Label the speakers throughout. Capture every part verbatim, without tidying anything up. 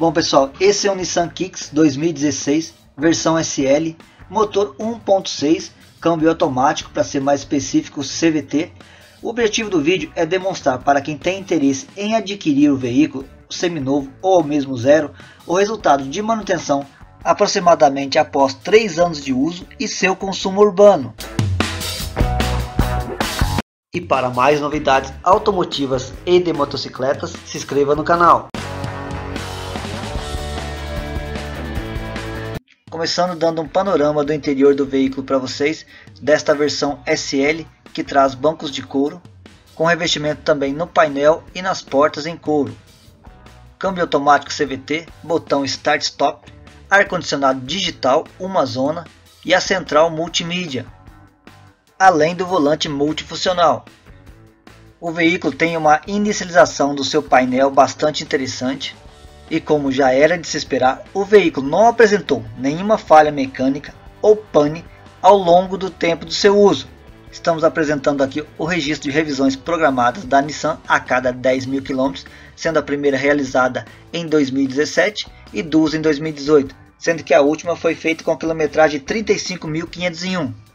Speaker 1: Bom pessoal, esse é o Nissan Kicks dois mil e dezesseis, versão S L, motor um ponto seis, câmbio automático, para ser mais específico C V T. O objetivo do vídeo é demonstrar para quem tem interesse em adquirir o veículo seminovo ou mesmo zero, o resultado de manutenção aproximadamente após três anos de uso e seu consumo urbano. E para mais novidades automotivas e de motocicletas, se inscreva no canal. Começando dando um panorama do interior do veículo para vocês, desta versão S L, que traz bancos de couro, com revestimento também no painel e nas portas em couro. Câmbio automático C V T, botão Start Stop, ar-condicionado digital, uma zona e a central multimídia, além do volante multifuncional. O veículo tem uma inicialização do seu painel bastante interessante. E como já era de se esperar, o veículo não apresentou nenhuma falha mecânica ou pane ao longo do tempo do seu uso. Estamos apresentando aqui o registro de revisões programadas da Nissan a cada dez mil quilômetros, sendo a primeira realizada em dois mil e dezessete e duas em dois mil e dezoito, sendo que a última foi feita com quilometragem de trinta e cinco mil quinhentos e um.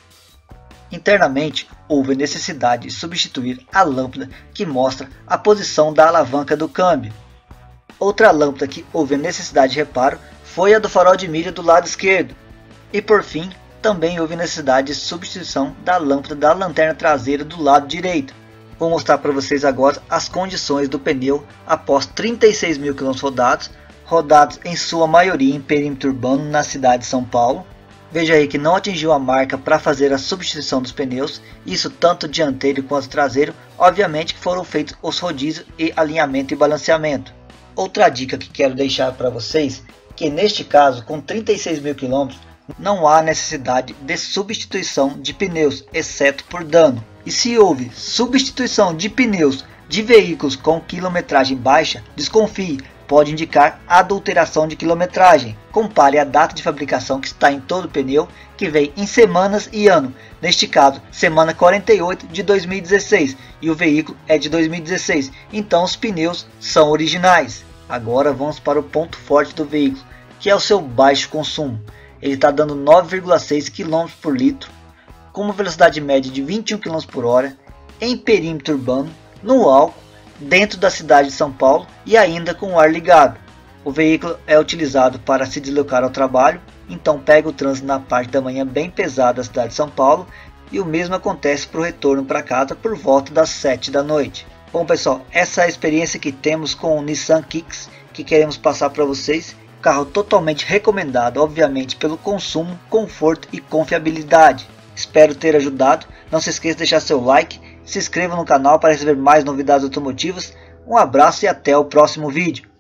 Speaker 1: Internamente, houve necessidade de substituir a lâmpada que mostra a posição da alavanca do câmbio. Outra lâmpada que houve a necessidade de reparo foi a do farol de milha do lado esquerdo. E por fim, também houve necessidade de substituição da lâmpada da lanterna traseira do lado direito. Vou mostrar para vocês agora as condições do pneu após trinta e seis mil quilômetros rodados, rodados em sua maioria em perímetro urbano na cidade de São Paulo. Veja aí que não atingiu a marca para fazer a substituição dos pneus, isso tanto dianteiro quanto traseiro, obviamente que foram feitos os rodízios e alinhamento e balanceamento. Outra dica que quero deixar para vocês, que neste caso com trinta e seis mil quilômetros não há necessidade de substituição de pneus, exceto por dano. E se houve substituição de pneus de veículos com quilometragem baixa, desconfie, pode indicar adulteração de quilometragem. Compare a data de fabricação que está em todo o pneu, que vem em semanas e ano. Neste caso, semana quarenta e oito de dois mil e dezesseis, e o veículo é de dois mil e dezesseis, então os pneus são originais. Agora vamos para o ponto forte do veículo, que é o seu baixo consumo. Ele está dando nove vírgula seis quilômetros por litro, com uma velocidade média de vinte e um quilômetros por hora, em perímetro urbano, no álcool, dentro da cidade de São Paulo e ainda com o ar ligado. O veículo é utilizado para se deslocar ao trabalho, então pega o trânsito na parte da manhã bem pesada da cidade de São Paulo, e o mesmo acontece para o retorno para casa por volta das sete da noite. Bom pessoal, essa é a experiência que temos com o Nissan Kicks, que queremos passar para vocês. Carro totalmente recomendado, obviamente pelo consumo, conforto e confiabilidade. Espero ter ajudado. Não se esqueça de deixar seu like, se inscreva no canal para receber mais novidades automotivas. Um abraço e até o próximo vídeo.